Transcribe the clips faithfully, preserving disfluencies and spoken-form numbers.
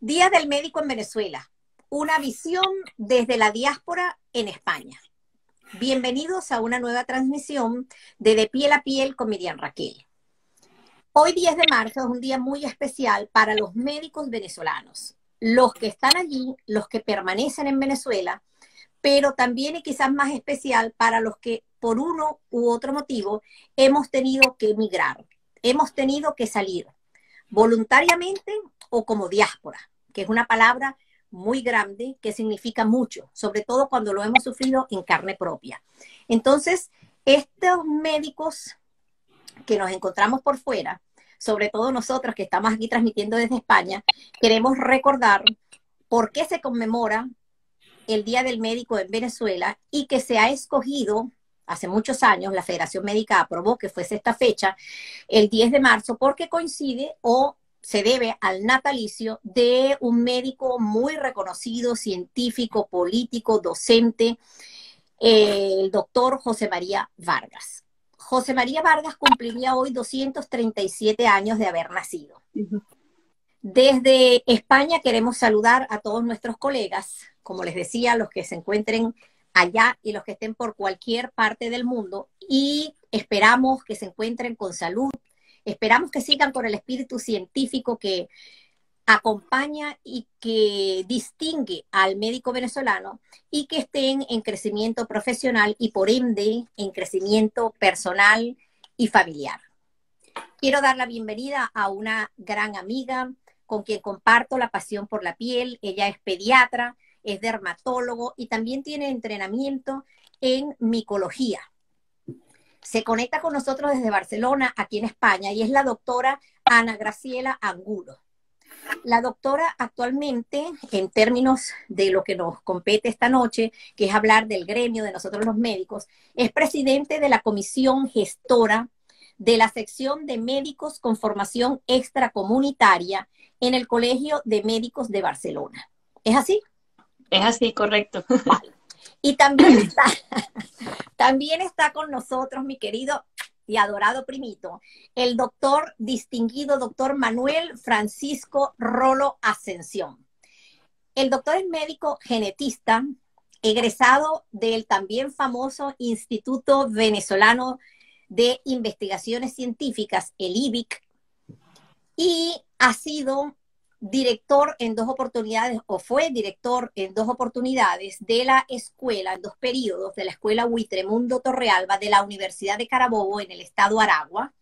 Día del Médico en Venezuela, una visión desde la diáspora en España. Bienvenidos a una nueva transmisión de De Piel a Piel con Miriam Raquel. Hoy diez de marzo es un día muy especial para los médicos venezolanos, los que están allí, los que permanecen en Venezuela, pero también y quizás más especial para los que por uno u otro motivo hemos tenido que emigrar, hemos tenido que salir voluntariamente o como diáspora, que es una palabra muy grande que significa mucho, sobre todo cuando lo hemos sufrido en carne propia. Entonces, estos médicos que nos encontramos por fuera, sobre todo nosotros que estamos aquí transmitiendo desde España, queremos recordar por qué se conmemora el Día del Médico en Venezuela y que se ha escogido hace muchos años, la Federación Médica aprobó que fuese esta fecha, el diez de marzo, porque coincide o se debe al natalicio de un médico muy reconocido, científico, político, docente, eh, el doctor José María Vargas. José María Vargas cumpliría hoy doscientos treinta y siete años de haber nacido. Uh-huh. Desde España queremos saludar a todos nuestros colegas, como les decía, los que se encuentren allá y los que estén por cualquier parte del mundo, y esperamos que se encuentren con salud, esperamos que sigan con el espíritu científico que acompaña y que distingue al médico venezolano y que estén en crecimiento profesional y por ende en crecimiento personal y familiar. Quiero dar la bienvenida a una gran amiga con quien comparto la pasión por la piel. Ella es pediatra, es dermatólogo y también tiene entrenamiento en micología. Se conecta con nosotros desde Barcelona, aquí en España, y es la doctora Ana Graciela Angulo. La doctora actualmente, en términos de lo que nos compete esta noche, que es hablar del gremio de nosotros los médicos, es presidente de la comisión gestora de la sección de médicos con formación extracomunitaria en el Colegio de Médicos de Barcelona. ¿Es así? Es así, correcto. Vale. Y también está, también está con nosotros mi querido y adorado primito, el doctor, distinguido doctor Manuel Francisco Rolo Ascensión. El doctor es médico genetista, egresado del también famoso Instituto Venezolano de Investigaciones Científicas, el I V I C, y ha sido director en dos oportunidades, o fue director en dos oportunidades de la escuela, en dos periodos, de la escuela Huitremundo Torrealba de la Universidad de Carabobo en el estado Aragua,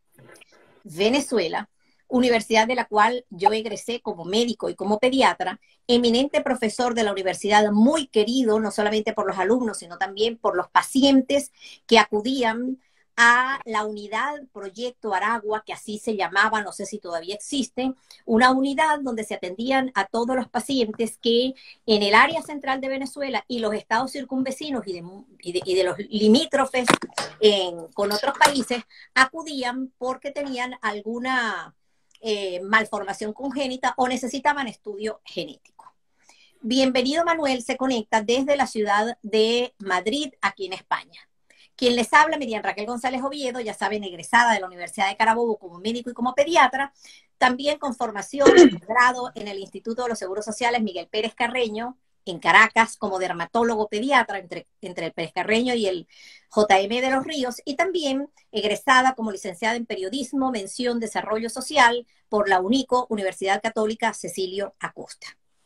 Venezuela, universidad de la cual yo egresé como médico y como pediatra, eminente profesor de la universidad, muy querido, no solamente por los alumnos, sino también por los pacientes que acudían a la unidad Proyecto Aragua, que así se llamaba, no sé si todavía existe, una unidad donde se atendían a todos los pacientes que en el área central de Venezuela y los estados circunvecinos y de, y de, y de los limítrofes en, con otros países acudían porque tenían alguna eh, malformación congénita o necesitaban estudio genético. Bienvenido, Manuel, se conecta desde la ciudad de Madrid, aquí en España. Quien les habla, Miriam Raquel González Oviedo, ya saben, egresada de la Universidad de Carabobo como médico y como pediatra, también con formación de grado en el Instituto de los Seguros Sociales Miguel Pérez Carreño, en Caracas, como dermatólogo pediatra entre, entre el Pérez Carreño y el J M de los Ríos, y también egresada como licenciada en Periodismo, Mención Desarrollo Social, por la UNICO, Universidad Católica Cecilio Acosta.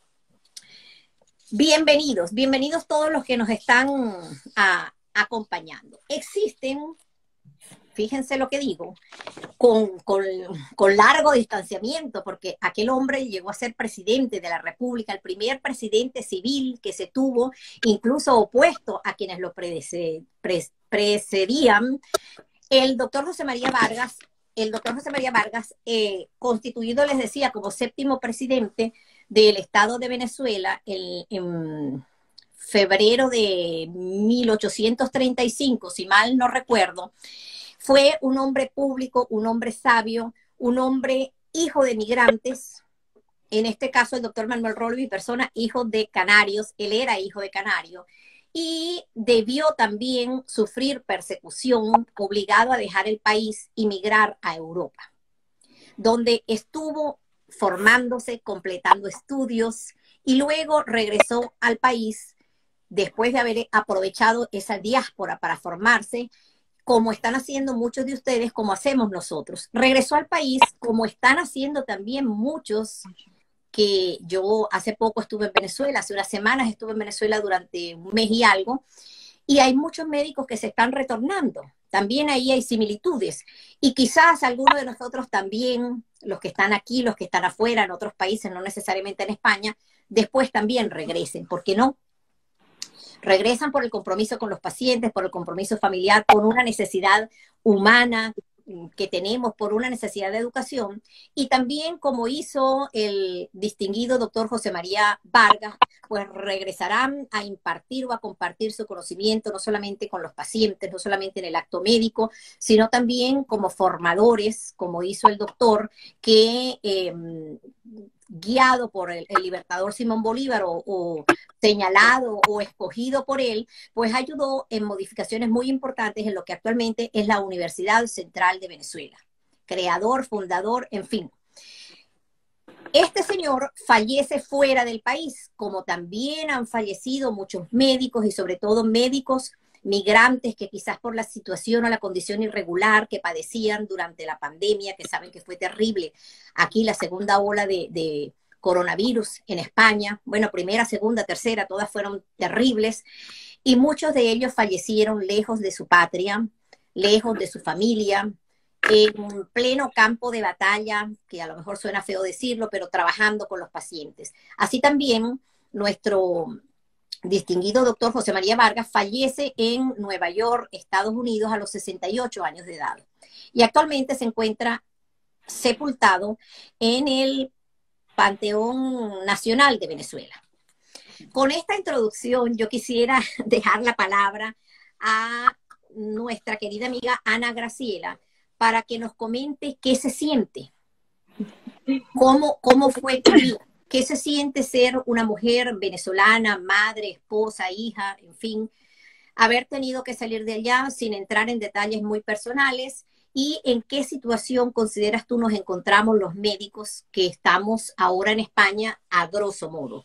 Bienvenidos, bienvenidos todos los que nos están a, acompañando. Existen, fíjense lo que digo, con, con, con largo distanciamiento, porque aquel hombre llegó a ser presidente de la República, el primer presidente civil que se tuvo, incluso opuesto a quienes lo predece, pre, precedían, el doctor José María Vargas, el doctor José María Vargas, eh, constituido, les decía, como séptimo presidente del Estado de Venezuela, el, en febrero de mil ochocientos treinta y cinco, si mal no recuerdo, fue un hombre público, un hombre sabio, un hombre hijo de migrantes, en este caso el doctor Manuel Rolo, mi persona, hijo de canarios, él era hijo de canario, y debió también sufrir persecución, obligado a dejar el país y migrar a Europa, donde estuvo formándose, completando estudios y luego regresó al país después de haber aprovechado esa diáspora para formarse, como están haciendo muchos de ustedes, como hacemos nosotros. Regresó al país, como están haciendo también muchos, que yo hace poco estuve en Venezuela, hace unas semanas estuve en Venezuela durante un mes y algo, y hay muchos médicos que se están retornando. También ahí hay similitudes. Y quizás algunos de nosotros también, los que están aquí, los que están afuera, en otros países, no necesariamente en España, después también regresen. ¿Por qué no? Regresan por el compromiso con los pacientes, por el compromiso familiar, por una necesidad humana que tenemos, por una necesidad de educación, y también como hizo el distinguido doctor José María Vargas, pues regresarán a impartir o a compartir su conocimiento, no solamente con los pacientes, no solamente en el acto médico, sino también como formadores, como hizo el doctor, que eh, guiado por el, el libertador Simón Bolívar o, o señalado o escogido por él, pues ayudó en modificaciones muy importantes en lo que actualmente es la Universidad Central de Venezuela. Creador, fundador, en fin. Este señor fallece fuera del país, como también han fallecido muchos médicos y sobre todo médicos migrantes que quizás por la situación o la condición irregular que padecían durante la pandemia, que saben que fue terrible. Aquí la segunda ola de, de coronavirus en España, bueno, primera, segunda, tercera, todas fueron terribles. Y muchos de ellos fallecieron lejos de su patria, lejos de su familia, en pleno campo de batalla, que a lo mejor suena feo decirlo, pero trabajando con los pacientes. Así también nuestro distinguido doctor José María Vargas fallece en Nueva York, Estados Unidos, a los sesenta y ocho años de edad. Y actualmente se encuentra sepultado en el Panteón Nacional de Venezuela. Con esta introducción yo quisiera dejar la palabra a nuestra querida amiga Ana Graciela para que nos comente qué se siente, cómo, cómo fue tu vida. ¿Qué se siente ser una mujer venezolana, madre, esposa, hija, en fin, haber tenido que salir de allá sin entrar en detalles muy personales? ¿Y en qué situación consideras tú nos encontramos los médicos que estamos ahora en España, a grosso modo?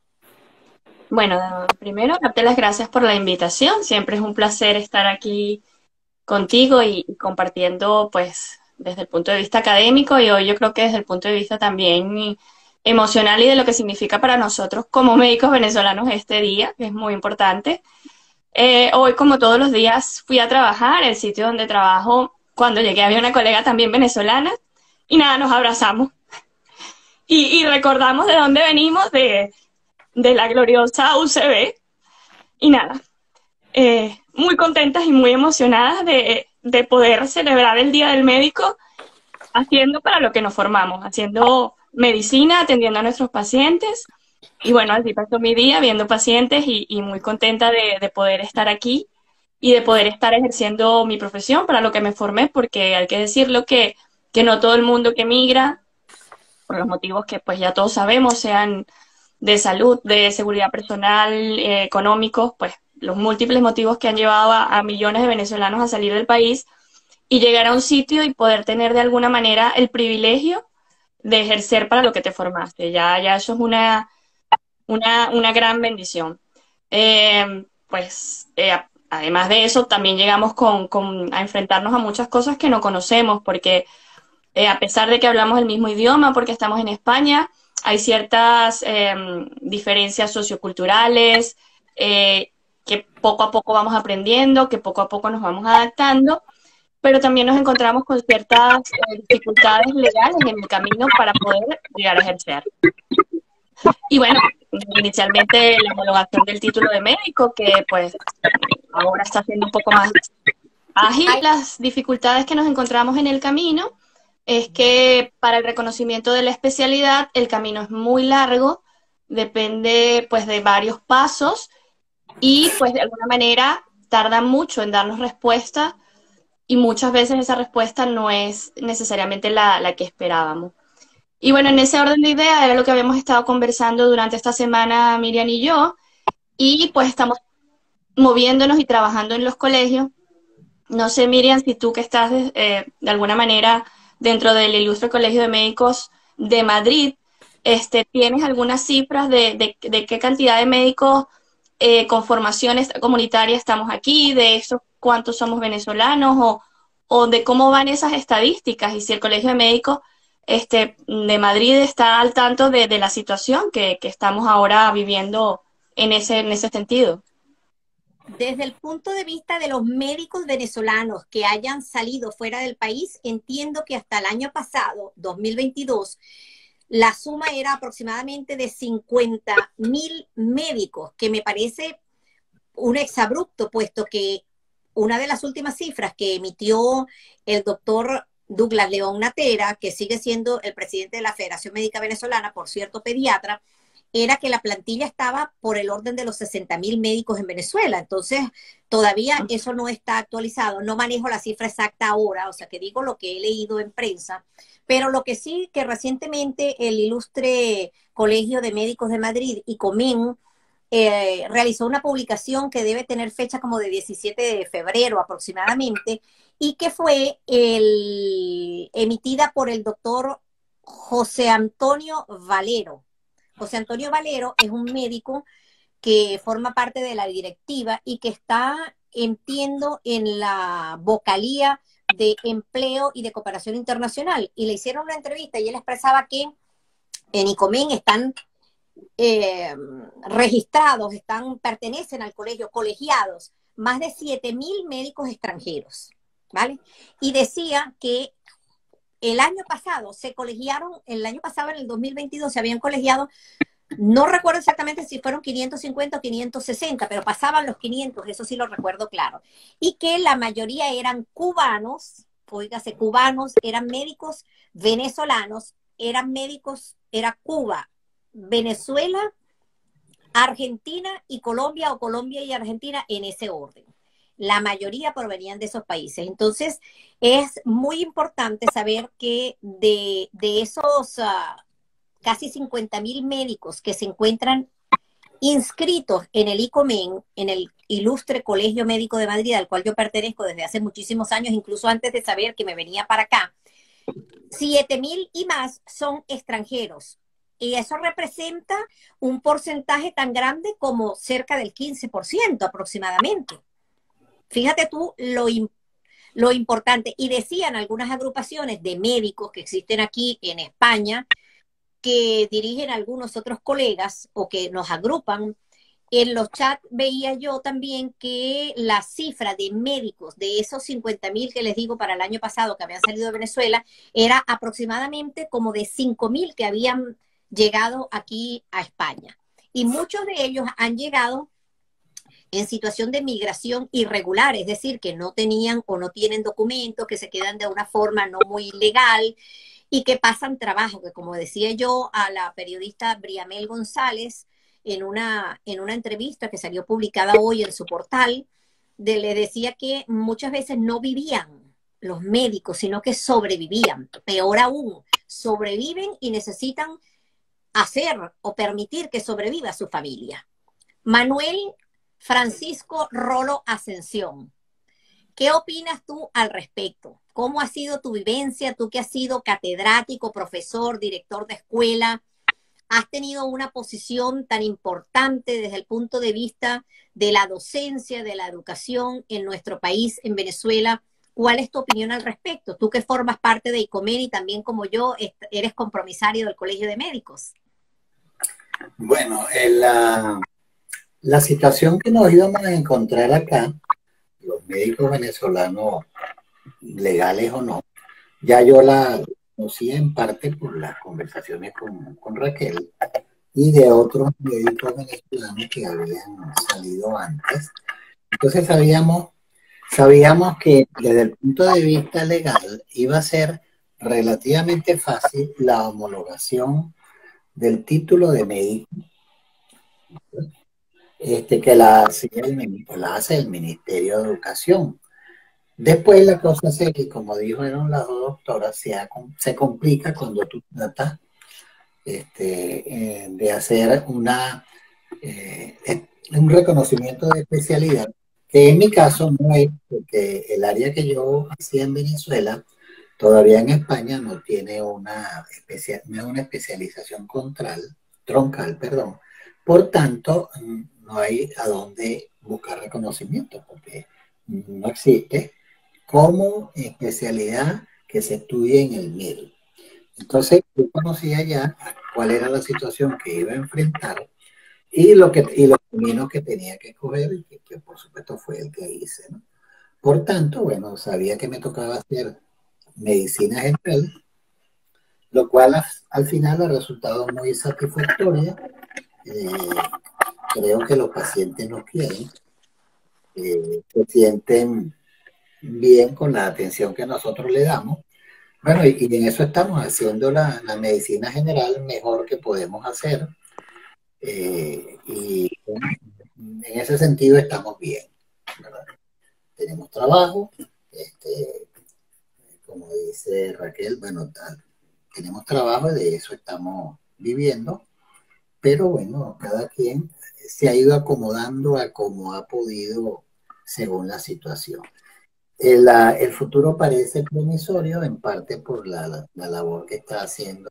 Bueno, primero, darte las gracias por la invitación. Siempre es un placer estar aquí contigo y, y compartiendo, pues, desde el punto de vista académico y hoy yo creo que desde el punto de vista también emocional y de lo que significa para nosotros como médicos venezolanos este día, que es muy importante. Eh, hoy, como todos los días, fui a trabajar. El sitio donde trabajo, cuando llegué había una colega también venezolana y nada, nos abrazamos y, y recordamos de dónde venimos, de, de la gloriosa U C B y nada, eh, muy contentas y muy emocionadas de, de poder celebrar el Día del Médico haciendo para lo que nos formamos, haciendo medicina, atendiendo a nuestros pacientes. Y bueno, así pasó mi día viendo pacientes y, y muy contenta de, de poder estar aquí y de poder estar ejerciendo mi profesión para lo que me formé, porque hay que decirlo que, que no todo el mundo que migra, por los motivos que pues ya todos sabemos, sean de salud, de seguridad personal, eh, económicos, pues los múltiples motivos que han llevado a, a millones de venezolanos a salir del país y llegar a un sitio y poder tener de alguna manera el privilegio de ejercer para lo que te formaste. Ya, ya eso es una, una, una gran bendición. Eh, pues, eh, además de eso, también llegamos con, con, a enfrentarnos a muchas cosas que no conocemos, porque eh, a pesar de que hablamos el mismo idioma, porque estamos en España, hay ciertas eh, diferencias socioculturales eh, que poco a poco vamos aprendiendo, que poco a poco nos vamos adaptando, pero también nos encontramos con ciertas eh, dificultades legales en el camino para poder llegar a ejercer. Y bueno, inicialmente la homologación del título de médico, que pues ahora está siendo un poco más ágil. Las dificultades que nos encontramos en el camino es que para el reconocimiento de la especialidad el camino es muy largo, depende pues de varios pasos y pues de alguna manera tarda mucho en darnos respuesta y muchas veces esa respuesta no es necesariamente la, la que esperábamos. Y bueno, en ese orden de ideas era lo que habíamos estado conversando durante esta semana Miriam y yo, y pues estamos moviéndonos y trabajando en los colegios. No sé, Miriam, si tú que estás de, eh, de alguna manera dentro del Ilustre Colegio de Médicos de Madrid, este, ¿tienes algunas cifras de, de, de qué cantidad de médicos eh, con formación comunitaria estamos aquí, de esos cuántos somos venezolanos, o, o de cómo van esas estadísticas, y si el Colegio de Médicos este, de Madrid está al tanto de, de la situación que, que estamos ahora viviendo en ese, en ese sentido? Desde el punto de vista de los médicos venezolanos que hayan salido fuera del país, entiendo que hasta el año pasado, dos mil veintidós, la suma era aproximadamente de cincuenta mil médicos, que me parece un exabrupto, puesto que una de las últimas cifras que emitió el doctor Douglas León Natera, que sigue siendo el presidente de la Federación Médica Venezolana, por cierto, pediatra, era que la plantilla estaba por el orden de los sesenta mil médicos en Venezuela. Entonces, todavía eso no está actualizado. No manejo la cifra exacta ahora, o sea, que digo lo que he leído en prensa. Pero lo que sí, que recientemente el ilustre Colegio de Médicos de Madrid, ICOMEN, eh, realizó una publicación que debe tener fecha como de diecisiete de febrero aproximadamente, y que fue el, emitida por el doctor José Antonio Valero. José Antonio Valero es un médico que forma parte de la directiva y que está, entiendo, en la vocalía de empleo y de cooperación internacional. Y le hicieron una entrevista y él expresaba que en ICOMEN están eh, registrados, están, pertenecen al colegio, colegiados, más de siete mil médicos extranjeros, ¿vale? Y decía que el año pasado se colegiaron, el año pasado, en el dos mil veintidós, se habían colegiado, no recuerdo exactamente si fueron quinientos cincuenta o quinientos sesenta, pero pasaban los quinientos, eso sí lo recuerdo claro. Y que la mayoría eran cubanos, oígase, cubanos, eran médicos venezolanos, eran médicos, era Cuba, Venezuela, Argentina y Colombia, o Colombia y Argentina, en ese orden. La mayoría provenían de esos países. Entonces, es muy importante saber que de, de esos uh, casi cincuenta mil médicos que se encuentran inscritos en el ICOMEN, en el ilustre Colegio Médico de Madrid, al cual yo pertenezco desde hace muchísimos años, incluso antes de saber que me venía para acá, siete mil y más son extranjeros. Y eso representa un porcentaje tan grande como cerca del quince por ciento aproximadamente. Fíjate tú lo, lo importante. Y decían algunas agrupaciones de médicos que existen aquí en España, que dirigen algunos otros colegas o que nos agrupan. En los chats veía yo también que la cifra de médicos de esos cincuenta mil que les digo para el año pasado que habían salido de Venezuela era aproximadamente como de cinco mil que habían llegado aquí a España. Y muchos de ellos han llegado en situación de migración irregular, es decir, que no tenían o no tienen documentos, que se quedan de una forma no muy legal y que pasan trabajo, que como decía yo a la periodista Briamel González en una, en una entrevista que salió publicada hoy en su portal, de, le decía que muchas veces no vivían los médicos, sino que sobrevivían. Peor aún, sobreviven y necesitan hacer o permitir que sobreviva su familia. Manuel Francisco Rolo Ascensión, ¿qué opinas tú al respecto? ¿Cómo ha sido tu vivencia? Tú que has sido catedrático, profesor, director de escuela, has tenido una posición tan importante desde el punto de vista de la docencia, de la educación en nuestro país, en Venezuela. ¿Cuál es tu opinión al respecto? Tú que formas parte de ICOMEN y también, como yo, eres compromisario del Colegio de Médicos. Bueno, en la, la situación que nos íbamos a encontrar acá, los médicos venezolanos, legales o no, ya yo la conocí en parte por las conversaciones con, con Raquel y de otros médicos venezolanos que habían salido antes. Entonces sabíamos, sabíamos que desde el punto de vista legal iba a ser relativamente fácil la homologación del título de médico, este, que la hace, el, la hace el Ministerio de Educación. Después la cosa se, que como dijeron las dos doctoras, se, ha, se complica cuando tú tratas este, eh, de hacer una, eh, un reconocimiento de especialidad, que en mi caso no es, porque el área que yo hacía en Venezuela Todavía en España no tiene una, especia- no es una especialización contral- troncal, perdón. Por tanto, mm, no hay a dónde buscar reconocimiento, porque no existe como especialidad que se estudie en el M I R. Entonces, yo conocía ya cuál era la situación que iba a enfrentar y, lo que, y los caminos que tenía que coger, y que, que por supuesto fue el que hice, ¿no? Por tanto, bueno, sabía que me tocaba hacer medicina general, lo cual a- al final ha resultado muy satisfactoria. Eh, Creo que los pacientes nos quieren, eh, se sienten bien con la atención que nosotros le damos. Bueno, y, y en eso estamos haciendo la, la medicina general mejor que podemos hacer. Eh, y bueno, en ese sentido estamos bien, ¿verdad? Tenemos trabajo, este, como dice Raquel, bueno, tal, tenemos trabajo y de eso estamos viviendo, pero bueno, cada quien se ha ido acomodando a como ha podido según la situación. El, la- el futuro parece promisorio en parte por la, la- la labor que está haciendo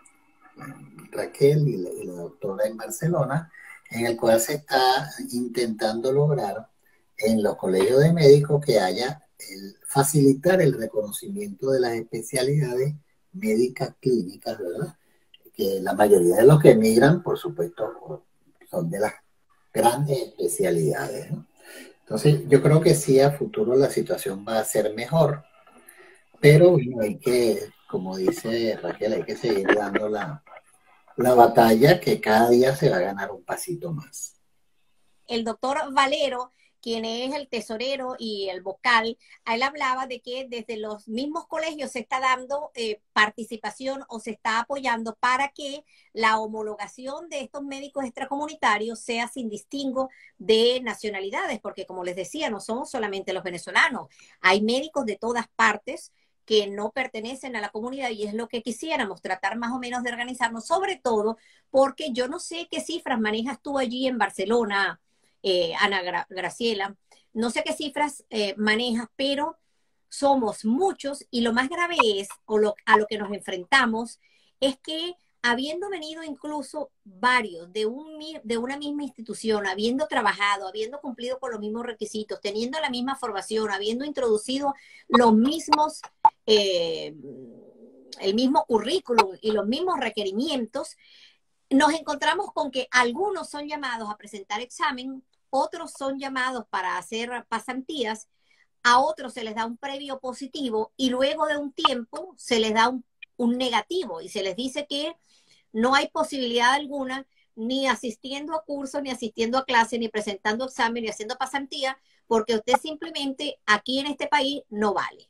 Raquel y la, y la doctora en Barcelona, en el cual se está intentando lograr en los colegios de médicos que haya el, facilitar el reconocimiento de las especialidades médicas clínicas, ¿verdad? Que la mayoría de los que emigran, por supuesto, son de las grandes especialidades, ¿no? Entonces, yo creo que sí, a futuro la situación va a ser mejor, pero bueno, hay que, como dice Raquel, hay que seguir dando la, la batalla, que cada día se va a ganar un pasito más. El doctor Valero, quien es el tesorero y el vocal, a él hablaba de que desde los mismos colegios se está dando eh, participación o se está apoyando para que la homologación de estos médicos extracomunitarios sea sin distingo de nacionalidades, porque como les decía, no somos solamente los venezolanos, hay médicos de todas partes que no pertenecen a la comunidad y es lo que quisiéramos, tratar más o menos de organizarnos, sobre todo porque yo no sé qué cifras manejas tú allí en Barcelona, eh, Ana Gra Graciela, no sé qué cifras eh, manejas, pero somos muchos y lo más grave es, o lo, a lo que nos enfrentamos, es que habiendo venido incluso varios de, un, de una misma institución, habiendo trabajado, habiendo cumplido con los mismos requisitos, teniendo la misma formación, habiendo introducido los mismos, eh, el mismo currículum y los mismos requerimientos, nos encontramos con que algunos son llamados a presentar examen, otros son llamados para hacer pasantías, a otros se les da un previo positivo y luego de un tiempo se les da un, un negativo y se les dice que no hay posibilidad alguna ni asistiendo a cursos, ni asistiendo a clases, ni presentando examen, ni haciendo pasantía, porque usted simplemente aquí en este país no vale.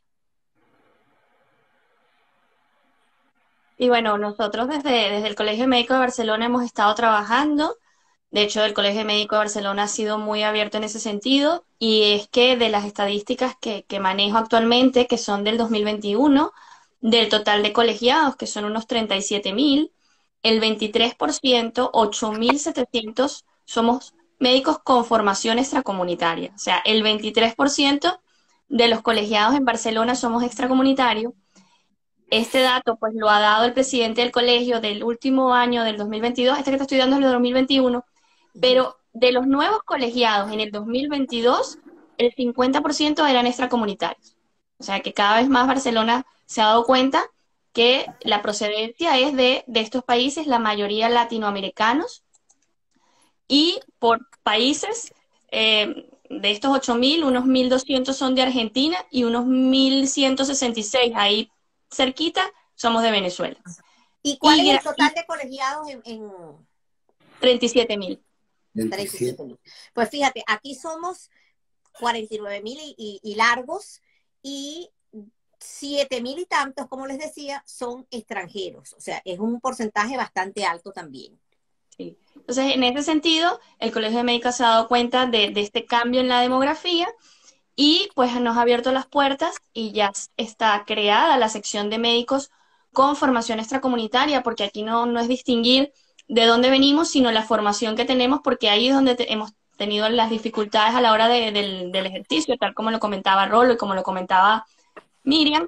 Y bueno, nosotros desde, desde el Colegio Médico de Barcelona hemos estado trabajando. De hecho, el Colegio Médico de Barcelona ha sido muy abierto en ese sentido. Y es que de las estadísticas que, que manejo actualmente, que son del dos mil veintiuno, del total de colegiados, que son unos treinta y siete mil, el veintitrés por ciento, ocho mil setecientos, somos médicos con formación extracomunitaria. O sea, el veintitrés por ciento de los colegiados en Barcelona somos extracomunitarios. Este dato, pues, lo ha dado el presidente del colegio del último año, del dos mil veintidós, este que te estoy dando es el de dos mil veintiuno, pero de los nuevos colegiados en el dos mil veintidós, el cincuenta por ciento eran extracomunitarios. O sea que cada vez más Barcelona se ha dado cuenta que la procedencia es de, de estos países, la mayoría latinoamericanos, y por países, eh, de estos ocho mil, unos mil doscientos son de Argentina y unos mil ciento sesenta y seis ahí cerquita somos de Venezuela. ¿Y cuál Y, es el total de colegiados en, en... treinta y siete mil. Pues fíjate, aquí somos cuarenta y nueve mil y, y, y largos y siete mil y tantos, como les decía, son extranjeros. O sea, es un porcentaje bastante alto también. Sí. Entonces, en ese sentido, el Colegio de Médicos se ha dado cuenta de, de este cambio en la demografía y pues nos ha abierto las puertas y ya está creada la sección de médicos con formación extracomunitaria, porque aquí no, no es distinguir de dónde venimos, sino la formación que tenemos, porque ahí es donde te, hemos tenido las dificultades a la hora de, del, del ejercicio, tal como lo comentaba Rolo y como lo comentaba Miriam,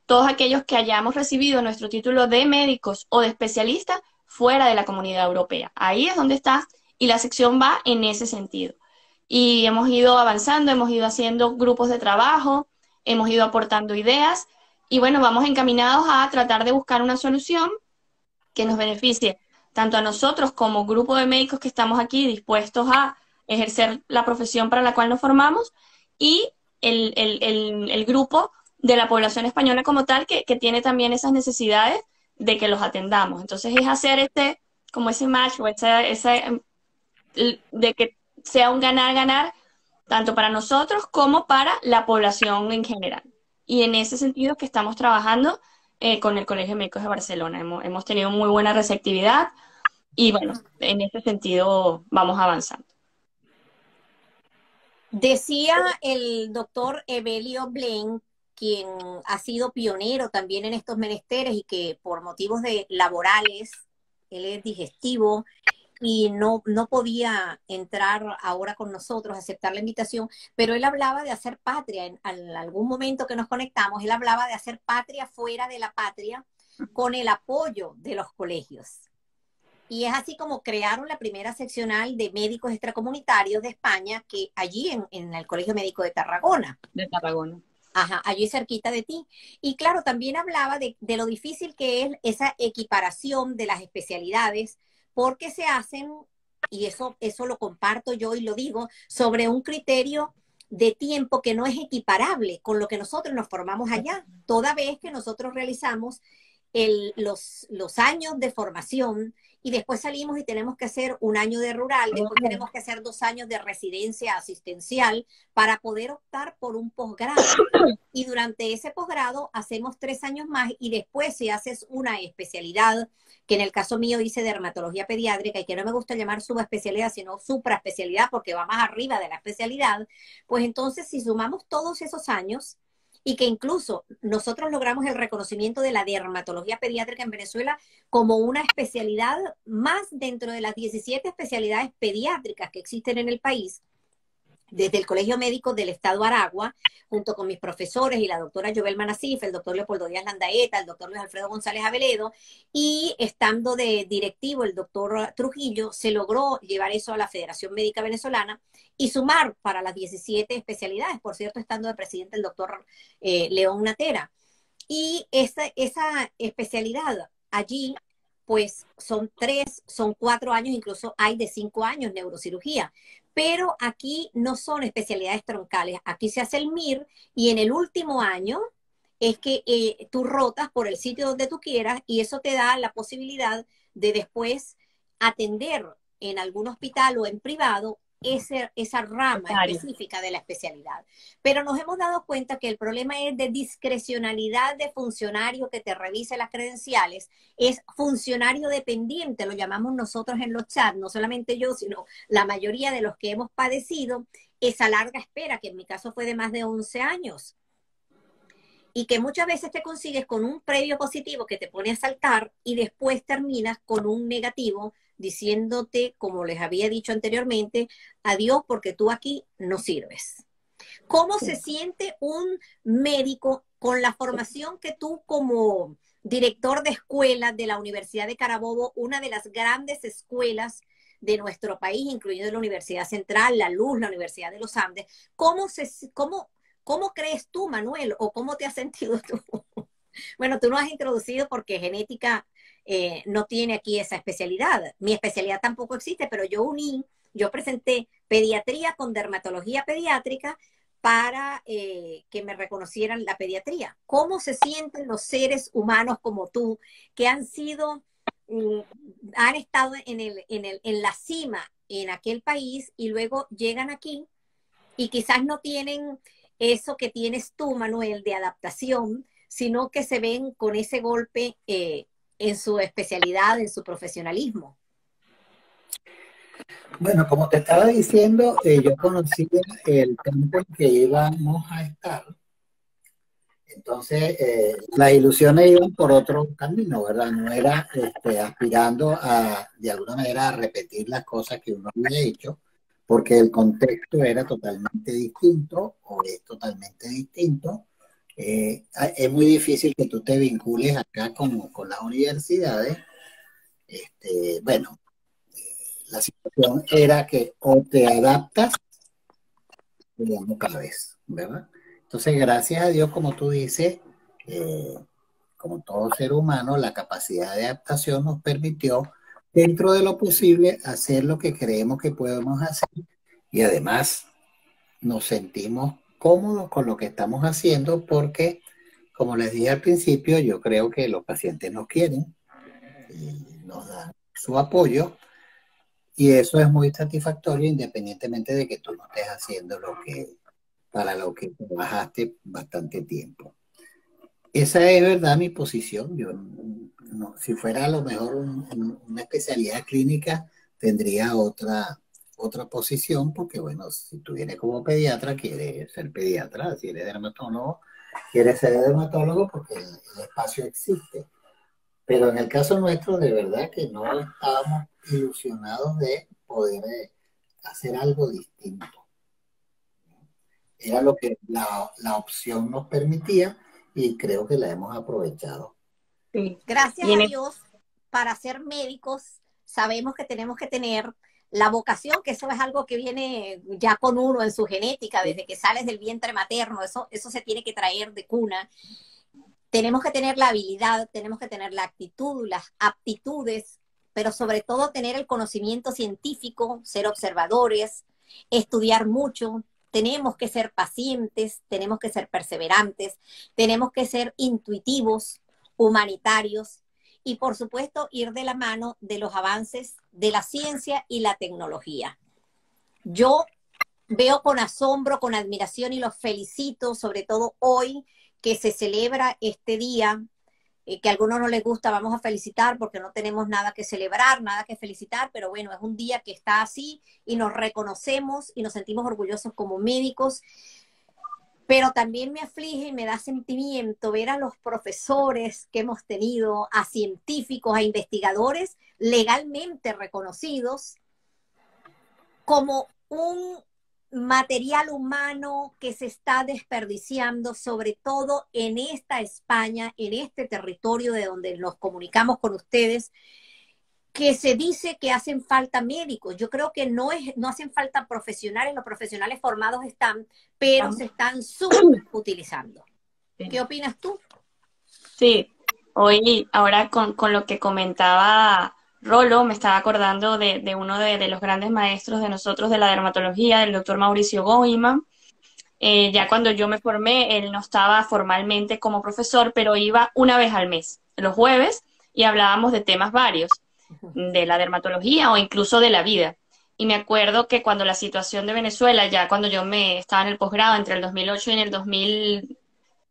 todos aquellos que hayamos recibido nuestro título de médicos o de especialistas fuera de la Comunidad Europea. Ahí es donde está, y la sección va en ese sentido. Y hemos ido avanzando, hemos ido haciendo grupos de trabajo, hemos ido aportando ideas, y bueno, vamos encaminados a tratar de buscar una solución que nos beneficie tanto a nosotros como grupo de médicos que estamos aquí dispuestos a ejercer la profesión para la cual nos formamos, y el, el, el, el grupo de la población española como tal, que, que tiene también esas necesidades de que los atendamos. Entonces es hacer este, como ese match, o ese, ese, de que sea un ganar-ganar, tanto para nosotros como para la población en general. Y en ese sentido que estamos trabajando eh, con el Colegio de Médicos de Barcelona. Hemos, hemos tenido muy buena receptividad, y bueno, en ese sentido vamos avanzando. Decía el doctor Evelio Blaine, quien ha sido pionero también en estos menesteres y que por motivos de laborales, él es digestivo y no, no podía entrar ahora con nosotros, aceptar la invitación, pero él hablaba de hacer patria. En, en algún momento que nos conectamos, él hablaba de hacer patria fuera de la patria con el apoyo de los colegios. Y es así como crearon la primera seccional de médicos extracomunitarios de España, que allí en, en el Colegio Médico de Tarragona. De Tarragona. Ajá, allí cerquita de ti. Y claro, también hablaba de, de lo difícil que es esa equiparación de las especialidades, porque se hacen, y eso, eso lo comparto yo y lo digo, sobre un criterio de tiempo que no es equiparable con lo que nosotros nos formamos allá, toda vez que nosotros realizamos el, los, los años de formación y después salimos y tenemos que hacer un año de rural, después tenemos que hacer dos años de residencia asistencial para poder optar por un posgrado. Y durante ese posgrado hacemos tres años más, y después si haces una especialidad, que en el caso mío hice dermatología pediátrica, y que no me gusta llamar subespecialidad, sino supraespecialidad, porque va más arriba de la especialidad, pues entonces si sumamos todos esos años, y que incluso nosotros logramos el reconocimiento de la dermatología pediátrica en Venezuela como una especialidad más dentro de las diecisiete especialidades pediátricas que existen en el país, desde el Colegio Médico del Estado Aragua, junto con mis profesores y la doctora Jovelma Nasif, el doctor Leopoldo Díaz Landaeta, el doctor Luis Alfredo González Aveledo, y estando de directivo el doctor Trujillo, se logró llevar eso a la Federación Médica Venezolana y sumar para las diecisiete especialidades, por cierto, estando de presidente el doctor eh, León Natera. Y esa, esa especialidad allí, pues son tres, son cuatro años, incluso hay de cinco años neurocirugía. Pero aquí no son especialidades troncales. Aquí se hace el M I R y en el último año es que eh, tú rotas por el sitio donde tú quieras, y eso te da la posibilidad de después atender en algún hospital o en privado ese, esa rama específica de la especialidad. Pero nos hemos dado cuenta que el problema es de discrecionalidad de funcionario que te revise las credenciales. Es funcionario dependiente, lo llamamos nosotros en los chats, no solamente yo, sino la mayoría de los que hemos padecido esa larga espera, que en mi caso fue de más de once años. Y que muchas veces te consigues con un previo positivo que te pone a saltar y después terminas con un negativo diciéndote, como les había dicho anteriormente, adiós porque tú aquí no sirves. ¿Cómo se siente un médico con la formación que tú como director de escuela de la Universidad de Carabobo, una de las grandes escuelas de nuestro país, incluyendo la Universidad Central, la Luz, la Universidad de los Andes? ¿Cómo se, cómo, cómo crees tú, Manuel, o cómo te has sentido tú? Bueno, tú no has introducido porque genética eh, no tiene aquí esa especialidad. Mi especialidad tampoco existe, pero yo uní, yo presenté pediatría con dermatología pediátrica para eh, que me reconocieran la pediatría. ¿Cómo se sienten los seres humanos como tú, que han sido, mm, han estado en, el, en, el, en la cima en aquel país y luego llegan aquí y quizás no tienen eso que tienes tú, Manuel, de adaptación, sino que se ven con ese golpe eh, en su especialidad, en su profesionalismo? Bueno, como te estaba diciendo, eh, yo conocí el campo en que íbamos a estar. Entonces, eh, las ilusiones iban por otro camino, ¿verdad? No era este, aspirando a, de alguna manera, a repetir las cosas que uno había hecho, porque el contexto era totalmente distinto, o es totalmente distinto. Eh, es muy difícil que tú te vincules acá con, con las universidades. Este, bueno, la situación era que o te adaptas o ya no cabes, ¿verdad? Entonces, gracias a Dios, como tú dices, eh, como todo ser humano, la capacidad de adaptación nos permitió, dentro de lo posible, hacer lo que creemos que podemos hacer y además nos sentimos cómodos con lo que estamos haciendo porque, como les dije al principio, yo creo que los pacientes nos quieren y nos dan su apoyo y eso es muy satisfactorio independientemente de que tú no estés haciendo lo que, para lo que trabajaste bastante tiempo. Esa es verdad mi posición. Yo, no, si fuera a lo mejor un, un, una especialidad clínica, tendría otra, otra posición, porque bueno, si tú vienes como pediatra, quieres ser pediatra, si eres dermatólogo, quieres ser dermatólogo porque el, el espacio existe. Pero en el caso nuestro, de verdad que no estábamos ilusionados de poder eh, hacer algo distinto. Era lo que la, la opción nos permitía y creo que la hemos aprovechado. Sí. Gracias a Dios, para ser médicos, sabemos que tenemos que tener la vocación, que eso es algo que viene ya con uno en su genética, desde que sales del vientre materno, eso, eso se tiene que traer de cuna. Tenemos que tener la habilidad, tenemos que tener la actitud, las aptitudes, pero sobre todo tener el conocimiento científico, ser observadores, estudiar mucho. Tenemos que ser pacientes, tenemos que ser perseverantes, tenemos que ser intuitivos, humanitarios y, por supuesto, ir de la mano de los avances de la ciencia y la tecnología. Yo veo con asombro, con admiración y los felicito, sobre todo hoy que se celebra este día, eh, que a algunos no les gusta, vamos a felicitar porque no tenemos nada que celebrar, nada que felicitar, pero bueno, es un día que está así y nos reconocemos y nos sentimos orgullosos como médicos. Pero también me aflige y me da sentimiento ver a los profesores que hemos tenido, a científicos, a investigadores legalmente reconocidos como un material humano que se está desperdiciando, sobre todo en esta España, en este territorio de donde nos comunicamos con ustedes, que se dice que hacen falta médicos. Yo creo que no, es, no hacen falta profesionales, los profesionales formados están, pero se están subutilizando. Sí. ¿Qué opinas tú? Sí, hoy, ahora con, con lo que comentaba Rolo, me estaba acordando de, de uno de, de los grandes maestros de nosotros de la dermatología, el doctor Mauricio Goiman. Eh, ya cuando yo me formé, él no estaba formalmente como profesor, pero iba una vez al mes, los jueves, y hablábamos de temas varios, de la dermatología o incluso de la vida. Y me acuerdo que cuando la situación de Venezuela, ya cuando yo me estaba en el posgrado, entre el dos mil ocho y en el dos mil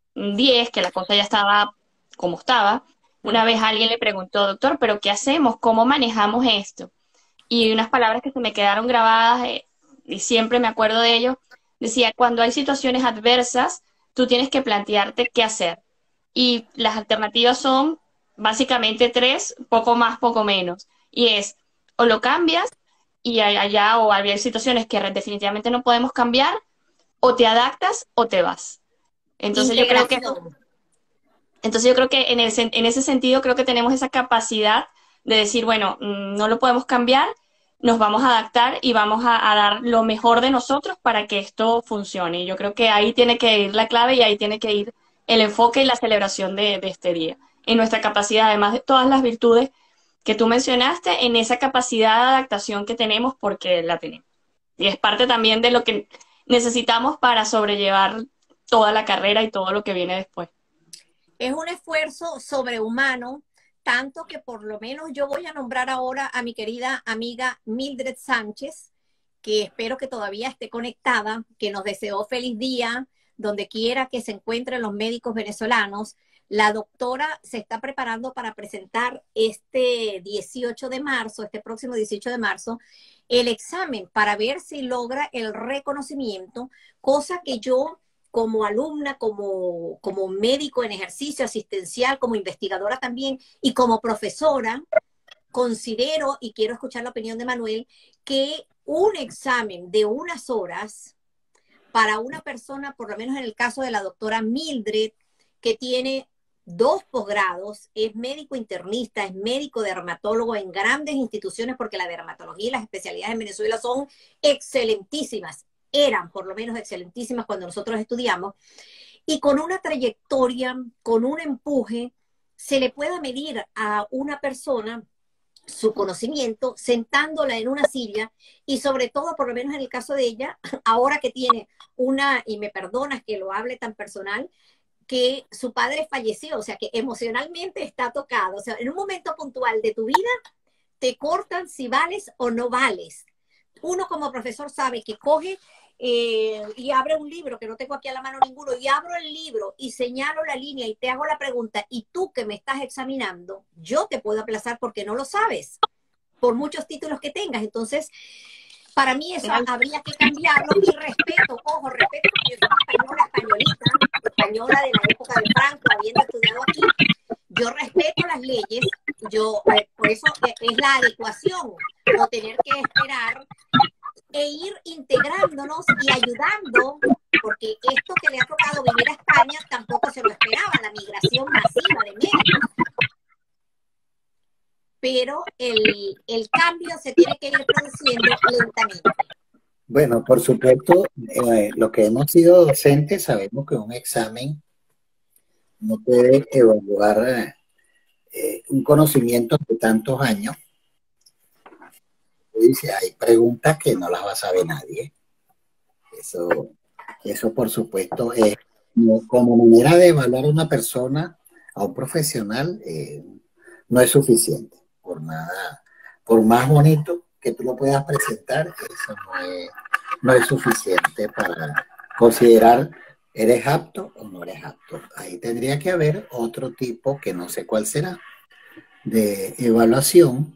diez, que la cosa ya estaba como estaba, una vez alguien le preguntó, doctor, ¿pero qué hacemos? ¿Cómo manejamos esto? Y unas palabras que se me quedaron grabadas, eh, y siempre me acuerdo de ello, decía, cuando hay situaciones adversas, tú tienes que plantearte qué hacer. Y las alternativas son básicamente tres, poco más, poco menos. Y es, o lo cambias, y allá o había situaciones que definitivamente no podemos cambiar, o te adaptas o te vas. Entonces yo creo que entonces yo creo que en, el, en ese sentido creo que tenemos esa capacidad de decir, bueno, no lo podemos cambiar, nos vamos a adaptar y vamos a, a dar lo mejor de nosotros para que esto funcione. Y yo creo que ahí tiene que ir la clave y ahí tiene que ir el enfoque y la celebración de, de este día. En nuestra capacidad, además de todas las virtudes que tú mencionaste, en esa capacidad de adaptación que tenemos porque la tenemos. Y es parte también de lo que necesitamos para sobrellevar toda la carrera y todo lo que viene después. Es un esfuerzo sobrehumano, tanto que por lo menos yo voy a nombrar ahora a mi querida amiga Mildred Sánchez, que espero que todavía esté conectada, que nos deseó feliz día, donde quiera que se encuentren los médicos venezolanos. La doctora se está preparando para presentar este dieciocho de marzo, este próximo dieciocho de marzo, el examen para ver si logra el reconocimiento, cosa que yo como alumna, como, como médico en ejercicio asistencial, como investigadora también y como profesora, considero, y quiero escuchar la opinión de Manuel, que un examen de unas horas para una persona, por lo menos en el caso de la doctora Mildred, que tiene dos posgrados, es médico internista, es médico dermatólogo en grandes instituciones, porque la dermatología y las especialidades en Venezuela son excelentísimas, eran por lo menos excelentísimas cuando nosotros estudiamos, y con una trayectoria, con un empuje, se le pueda medir a una persona su conocimiento, sentándola en una silla, y sobre todo, por lo menos en el caso de ella, ahora que tiene una, y me perdonas que lo hable tan personal, que su padre falleció, o sea, que emocionalmente está tocado, o sea, en un momento puntual de tu vida, te cortan si vales o no vales. Uno como profesor sabe que coge eh, y abre un libro, que no tengo aquí a la mano ninguno, y abro el libro y señalo la línea y te hago la pregunta, y tú que me estás examinando, yo te puedo aplazar porque no lo sabes, por muchos títulos que tengas. Entonces, para mí eso habría que cambiarlo, y respeto, ojo, respeto, porque yo soy española, españolita, española de la época de Franco, habiendo estudiado aquí, yo respeto las leyes, yo, eh, por eso es la adecuación, no tener que esperar e ir integrándonos y ayudando, porque esto que le ha tocado vivir a España tampoco se lo esperaba, la migración masiva de médicos. Pero el, el cambio se tiene que ir produciendo lentamente. Bueno, por supuesto, eh, los que hemos sido docentes sabemos que un examen no puede evaluar eh, un conocimiento de tantos años. Dice, hay preguntas que no las va a saber nadie. Eso, eso por supuesto, es como, como manera de evaluar a una persona, a un profesional, eh, no es suficiente. Por nada, por más bonito que tú lo puedas presentar, eso no es, no es suficiente para considerar eres apto o no eres apto. Ahí tendría que haber otro tipo, que no sé cuál será, de evaluación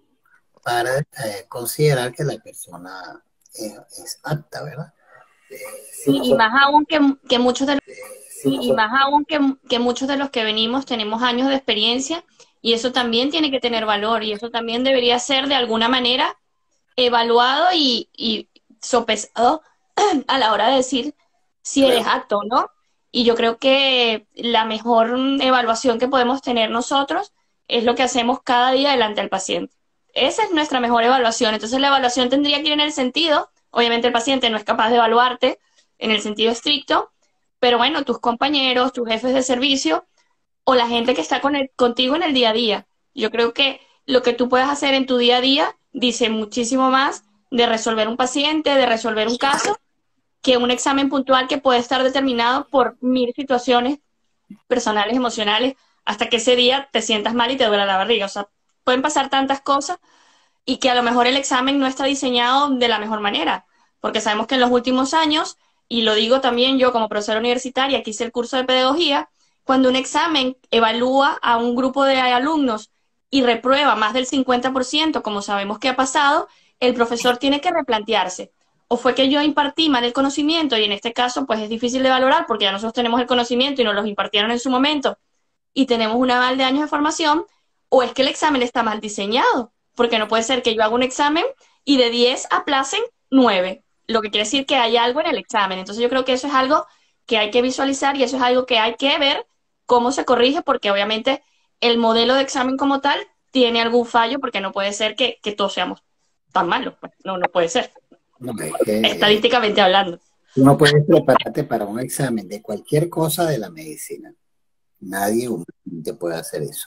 para eh, considerar que la persona eh, es apta, ¿verdad? Eh, sí, y más aún que, que muchos de los, eh, sí, y más aún que, que muchos de los que venimos tenemos años de experiencia, y eso también tiene que tener valor, y eso también debería ser de alguna manera evaluado y, y sopesado a la hora de decir si eres apto o no. Y yo creo que la mejor evaluación que podemos tener nosotros es lo que hacemos cada día delante del paciente. Esa es nuestra mejor evaluación. Entonces la evaluación tendría que ir en el sentido, obviamente el paciente no es capaz de evaluarte en el sentido estricto, pero bueno, tus compañeros, tus jefes de servicio o la gente que está con el, contigo en el día a día. Yo creo que lo que tú puedes hacer en tu día a día dice muchísimo más de resolver un paciente, de resolver un caso, que un examen puntual que puede estar determinado por mil situaciones personales, emocionales, hasta que ese día te sientas mal y te duele la barriga. O sea, pueden pasar tantas cosas y que a lo mejor el examen no está diseñado de la mejor manera, porque sabemos que en los últimos años, y lo digo también yo como profesora universitaria que hice el curso de pedagogía, cuando un examen evalúa a un grupo de alumnos y reprueba más del cincuenta por ciento, como sabemos que ha pasado, el profesor tiene que replantearse. O fue que yo impartí mal el conocimiento, y en este caso pues es difícil de valorar porque ya nosotros tenemos el conocimiento y nos los impartieron en su momento y tenemos un aval de años de formación, o es que el examen está mal diseñado, porque no puede ser que yo haga un examen y de diez aplacen nueve, lo que quiere decir que hay algo en el examen. Entonces yo creo que eso es algo que hay que visualizar y eso es algo que hay que ver cómo se corrige, porque obviamente el modelo de examen como tal tiene algún fallo, porque no puede ser que, que todos seamos tan malos, pues no, no puede ser. No, es que, estadísticamente hablando. Tú no puedes prepararte para un examen de cualquier cosa de la medicina. Nadie te puede hacer eso.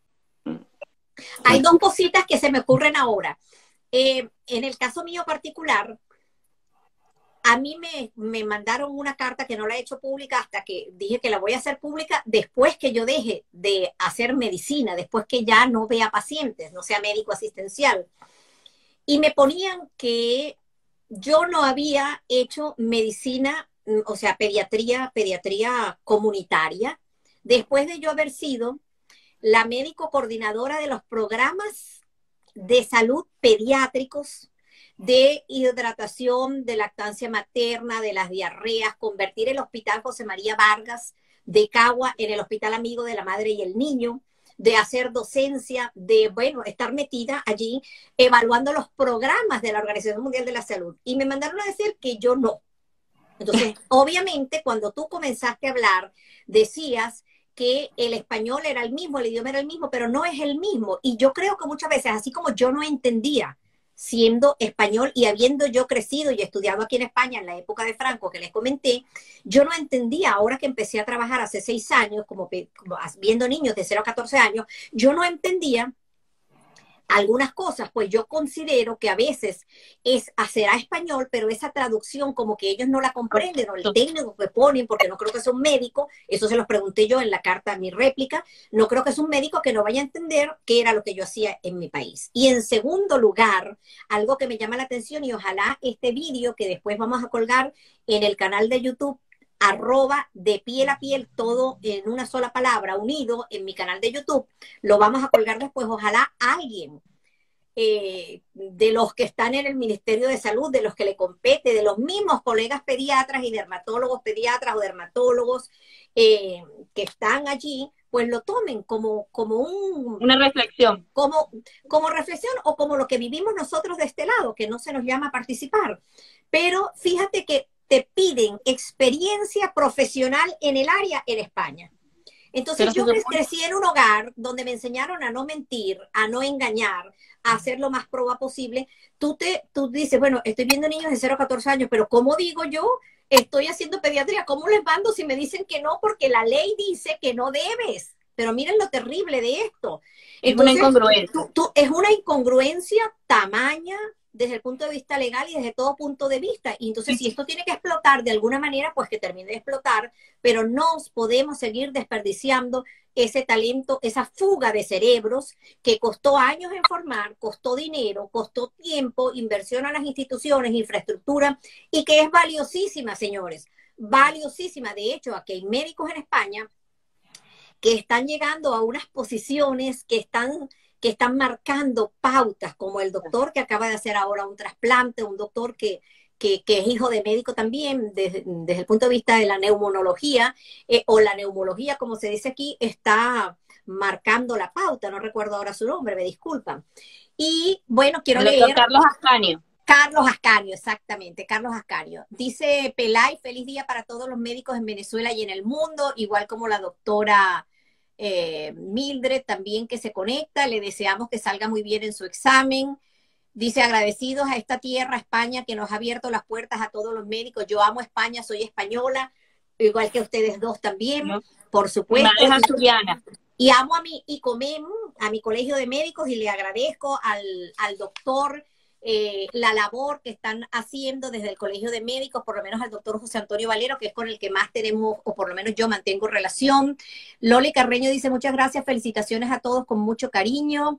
Hay dos cositas que se me ocurren ahora. Eh, en el caso mío particular, a mí me, me mandaron una carta que no la he hecho pública hasta que dije que la voy a hacer pública después que yo deje de hacer medicina, después que ya no vea pacientes, no sea médico asistencial. Y me ponían que yo no había hecho medicina, o sea, pediatría, pediatría comunitaria, después de yo haber sido la médico coordinadora de los programas de salud pediátricos, de hidratación, de lactancia materna, de las diarreas, convertir el Hospital José María Vargas de Cagua en el Hospital Amigo de la Madre y el Niño, de hacer docencia, de, bueno, estar metida allí evaluando los programas de la Organización Mundial de la Salud. Y me mandaron a decir que yo no, Entonces, obviamente, cuando tú comenzaste a hablar, decías que el español era el mismo, el idioma era el mismo, pero no es el mismo. Y yo creo que muchas veces, así como yo no entendía siendo español y habiendo yo crecido y estudiado aquí en España en la época de Franco que les comenté, yo no entendía, ahora que empecé a trabajar hace seis años, como, como viendo niños de cero a catorce años, yo no entendía algunas cosas, pues yo considero que a veces es hacer a español, pero esa traducción como que ellos no la comprenden, o el técnico que ponen, porque no creo que sea un médico, eso se los pregunté yo en la carta, mi réplica, no creo que es un médico que no vaya a entender qué era lo que yo hacía en mi país. Y en segundo lugar, algo que me llama la atención, y ojalá este vídeo que después vamos a colgar en el canal de YouTube, arroba de piel a piel, todo en una sola palabra, unido en mi canal de YouTube, lo vamos a colgar después, ojalá alguien eh, de los que están en el Ministerio de Salud, de los que le compete, de los mismos colegas pediatras y dermatólogos, pediatras o dermatólogos eh, que están allí, pues lo tomen como, como un... Una reflexión. Como, como reflexión o como lo que vivimos nosotros de este lado, que no se nos llama a participar. Pero fíjate que te piden experiencia profesional en el área en España. Entonces yo crecí en un hogar donde me enseñaron a no mentir, a no engañar, a hacer lo más proba posible. Tú, te, tú dices, bueno, estoy viendo niños de cero a catorce años, pero ¿cómo digo yo? Estoy haciendo pediatría, ¿cómo les mando si me dicen que no? Porque la ley dice que no debes. Pero miren lo terrible de esto. Entonces, es una incongruencia. Tú, tú, es una incongruencia tamaña desde el punto de vista legal y desde todo punto de vista. Y entonces, si esto tiene que explotar de alguna manera, pues que termine de explotar, pero no podemos seguir desperdiciando ese talento, esa fuga de cerebros que costó años en formar, costó dinero, costó tiempo, inversión a las instituciones, infraestructura, y que es valiosísima, señores, valiosísima. De hecho, aquí hay médicos en España que están llegando a unas posiciones que están... que están marcando pautas, como el doctor que acaba de hacer ahora un trasplante, un doctor que, que, que es hijo de médico también, desde, desde el punto de vista de la neumonología, eh, o la neumología, como se dice aquí, está marcando la pauta, no recuerdo ahora su nombre, me disculpan. Y bueno, quiero el leer... Carlos Ascanio. Carlos Ascanio, exactamente, Carlos Ascanio. Dice Pelay, feliz día para todos los médicos en Venezuela y en el mundo, igual como la doctora... Eh, Mildred también que se conecta, le deseamos que salga muy bien en su examen. Dice, agradecidos a esta tierra, España, que nos ha abierto las puertas a todos los médicos. Yo amo España, soy española, igual que ustedes dos también, no. Por supuesto. Mi madre es asturiana. Y amo a mi I C O M E M, a mi colegio de médicos, y le agradezco al, al doctor Eh, la labor que están haciendo desde el Colegio de Médicos, por lo menos al doctor José Antonio Valero, que es con el que más tenemos, o por lo menos yo mantengo relación. Loli Carreño dice, muchas gracias, felicitaciones a todos con mucho cariño.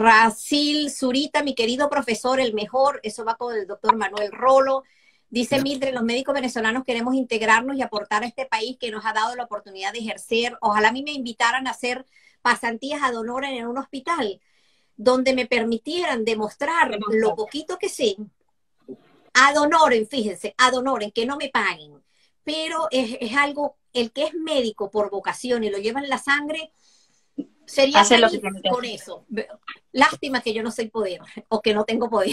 Racil Zurita, mi querido profesor, el mejor, eso va con el doctor Manuel Rolo. Dice Mildred, los médicos venezolanos queremos integrarnos y aportar a este país que nos ha dado la oportunidad de ejercer. Ojalá a mí me invitaran a hacer pasantías ad honorem en un hospital, donde me permitieran demostrar lo poquito que sé, ad honorem, fíjense, ad honorem, que no me paguen, pero es, es algo, el que es médico por vocación y lo lleva en la sangre, sería feliz con eso. Lástima que yo no soy poder, o que no tengo poder.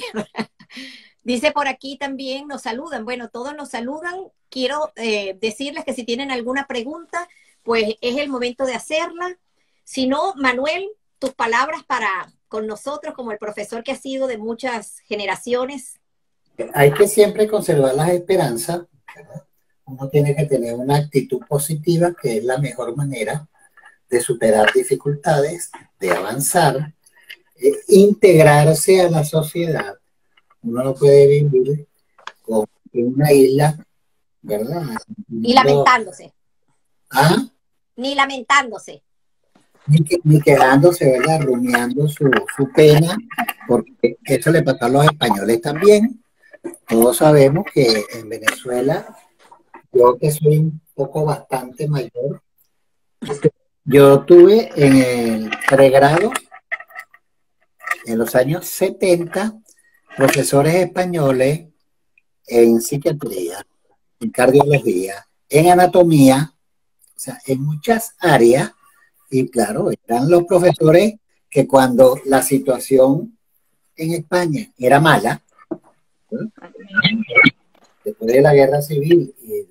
Dice por aquí también, nos saludan, bueno, todos nos saludan, quiero eh, decirles que si tienen alguna pregunta, pues es el momento de hacerla. Si no, Manuel, tus palabras para... con nosotros, como el profesor que ha sido de muchas generaciones. Hay que siempre conservar las esperanzas, ¿verdad? Uno tiene que tener una actitud positiva, que es la mejor manera de superar dificultades, de avanzar, eh, integrarse a la sociedad. Uno no puede vivir como en una isla, ¿verdad? Y lamentándose. ¿Ah? Ni lamentándose. Ni, que, ni quedándose, ¿verdad? Rumiando su, su pena, porque eso le pasó a los españoles también. Todos sabemos que en Venezuela, yo que soy un poco bastante mayor, yo tuve en el pregrado, en los años setenta, profesores españoles en psiquiatría, en cardiología, en anatomía, o sea, en muchas áreas. Y claro, eran los profesores que cuando la situación en España era mala, ¿eh? Después de la guerra civil y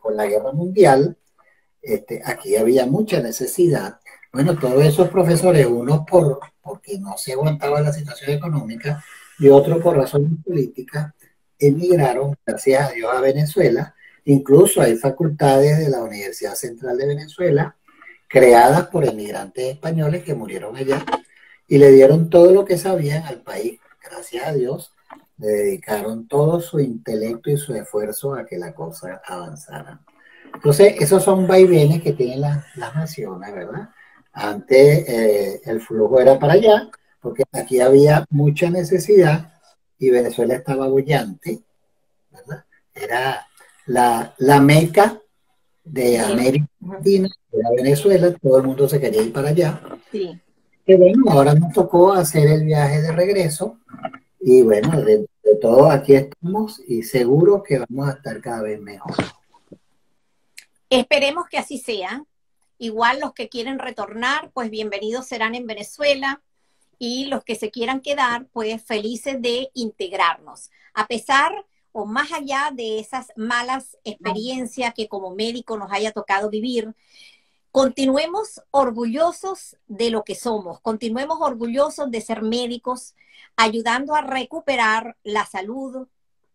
con la guerra mundial, este, aquí había mucha necesidad. Bueno, todos esos profesores, unos por, porque no se aguantaba la situación económica y otros por razones políticas, emigraron, gracias a Dios, a Venezuela. Incluso hay facultades de la Universidad Central de Venezuela creadas por emigrantes españoles que murieron allá y le dieron todo lo que sabían al país. Gracias a Dios, le dedicaron todo su intelecto y su esfuerzo a que la cosa avanzara. Entonces, esos son vaivenes que tienen las, las naciones, ¿verdad? Antes eh, el flujo era para allá, porque aquí había mucha necesidad y Venezuela estaba bollante, ¿verdad? Era la, la meca de América Latina, era Venezuela, todo el mundo se quería ir para allá. Sí. Y bueno, ahora nos tocó hacer el viaje de regreso y bueno, de, de todo aquí estamos y seguro que vamos a estar cada vez mejor. Esperemos que así sea. Igual los que quieren retornar, pues bienvenidos serán en Venezuela, y los que se quieran quedar, pues felices de integrarnos. A pesar o más allá de esas malas experiencias que como médico nos haya tocado vivir, continuemos orgullosos de lo que somos, continuemos orgullosos de ser médicos, ayudando a recuperar la salud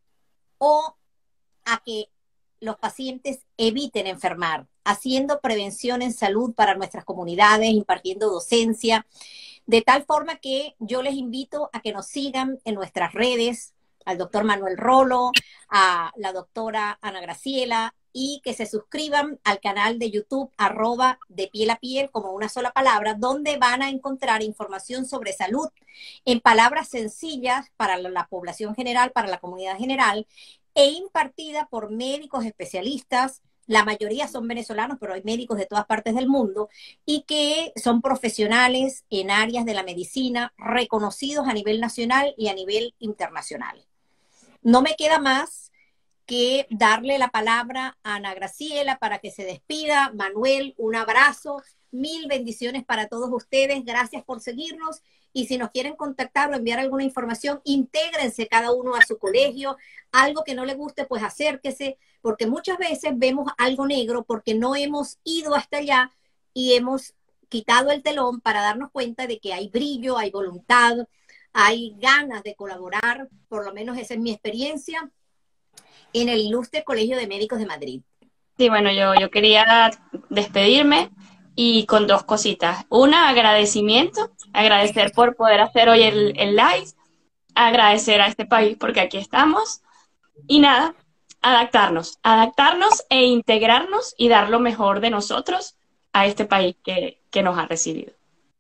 o a que los pacientes eviten enfermar, haciendo prevención en salud para nuestras comunidades, impartiendo docencia, de tal forma que yo les invito a que nos sigan en nuestras redes, al doctor Manuel Rolo, a la doctora Ana Graciela, y que se suscriban al canal de YouTube, arroba de piel a piel, como una sola palabra, donde van a encontrar información sobre salud en palabras sencillas para la población general, para la comunidad general, e impartida por médicos especialistas. La mayoría son venezolanos, pero hay médicos de todas partes del mundo y que son profesionales en áreas de la medicina reconocidos a nivel nacional y a nivel internacional. No me queda más que darle la palabra a Ana Graciela para que se despida. Manuel, un abrazo, mil bendiciones para todos ustedes, gracias por seguirnos, y si nos quieren contactar o enviar alguna información, intégrense cada uno a su colegio. Algo que no le guste, pues acérquese, porque muchas veces vemos algo negro porque no hemos ido hasta allá y hemos quitado el telón para darnos cuenta de que hay brillo, hay voluntad, hay ganas de colaborar. Por lo menos esa es mi experiencia en el Ilustre Colegio de Médicos de Madrid. Sí, bueno, yo, yo quería despedirme y con dos cositas. Una, agradecimiento, agradecer por poder hacer hoy el, el live, agradecer a este país porque aquí estamos, y nada, adaptarnos, adaptarnos e integrarnos y dar lo mejor de nosotros a este país que, que nos ha recibido.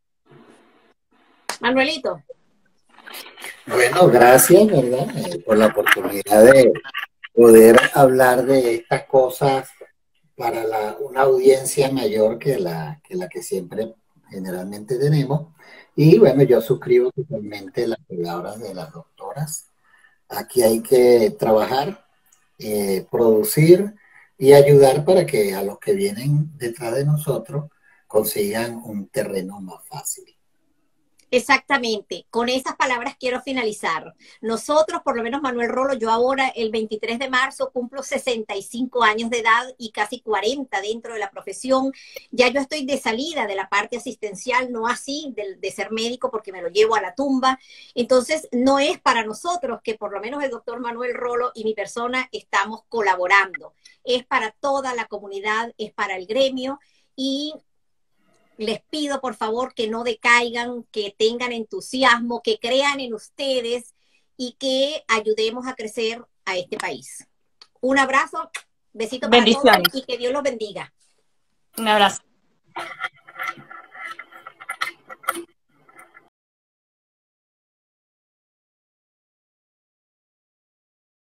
Manuelito. Bueno, gracias, ¿verdad? Eh, por la oportunidad de poder hablar de estas cosas para la, una audiencia mayor que la, que la que siempre generalmente tenemos. Y bueno, yo suscribo totalmente las palabras de las doctoras. Aquí hay que trabajar, eh, producir y ayudar para que a los que vienen detrás de nosotros consigan un terreno más fácil. Exactamente, con esas palabras quiero finalizar. Nosotros, por lo menos Manuel Rolo, yo ahora el veintitrés de marzo cumplo sesenta y cinco años de edad y casi cuarenta dentro de la profesión. Ya yo estoy de salida de la parte asistencial, no así de, de ser médico porque me lo llevo a la tumba. Entonces no es para nosotros que por lo menos el doctor Manuel Rolo y mi persona estamos colaborando. Es para toda la comunidad, es para el gremio, y les pido por favor que no decaigan, que tengan entusiasmo, que crean en ustedes y que ayudemos a crecer a este país. Un abrazo, besito para todos y que Dios los bendiga. Un abrazo.